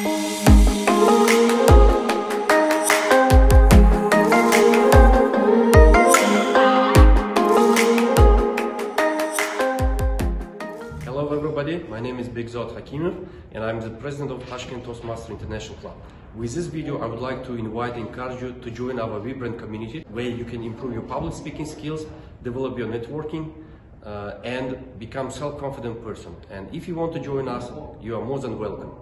Hello everybody, my name is Begzod Hakimov and I'm the president of Tashkent Toastmasters International Club. With this video I would like to invite and encourage you to join our vibrant community where you can improve your public speaking skills, develop your networking and become self-confident person. And if you want to join us, you are more than welcome.